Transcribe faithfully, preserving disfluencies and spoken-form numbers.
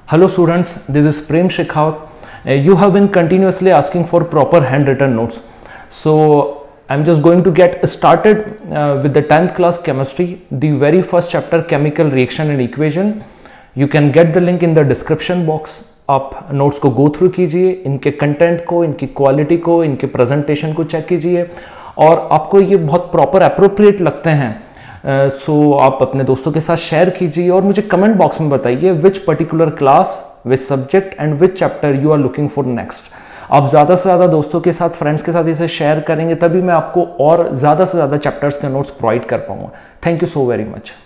Hello students, this is Prem Shekhawat. Uh, you have been continuously asking for proper handwritten notes. So I'm just going to get started uh, with the tenth class chemistry, the very first chapter chemical reaction and equation. You can get the link in the description box. आप notes को go through कीजिए, इनके content को, इनकी quality को, इनके presentation को check कीजिए और आपको ये बहुत प्रॉपर अप्रोप्रिएट लगते हैं सो uh, so आप अपने दोस्तों के साथ शेयर कीजिए और मुझे कमेंट बॉक्स में बताइए which particular class, which subject and which chapter you are looking for next. आप ज़्यादा से ज़्यादा दोस्तों के साथ, फ्रेंड्स के साथ इसे शेयर करेंगे, तभी मैं आपको और ज़्यादा से ज़्यादा चैप्टर्स के नोट्स प्रोवाइड कर पाऊँगा। Thank you so very much.